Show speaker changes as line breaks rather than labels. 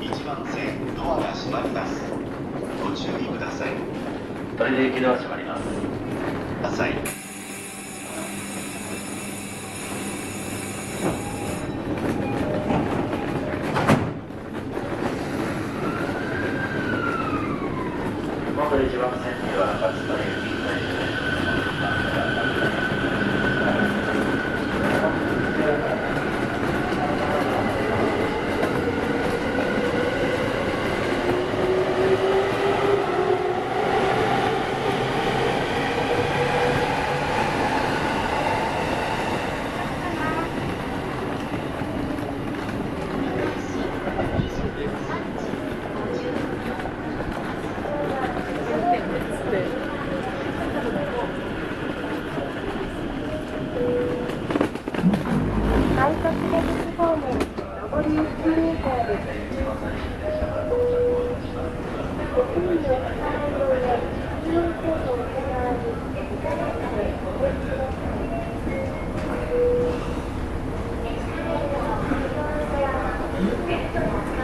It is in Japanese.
1番線ドアが閉まります。ご注意ください。
これで駅ドア閉まります。
ください。
元1番線には勝田駅
快速出口方面、上り行き入口です。駅員の支払い用や通用制度を行わず、駅座列車でお降りください。エスカレーターを右側から右側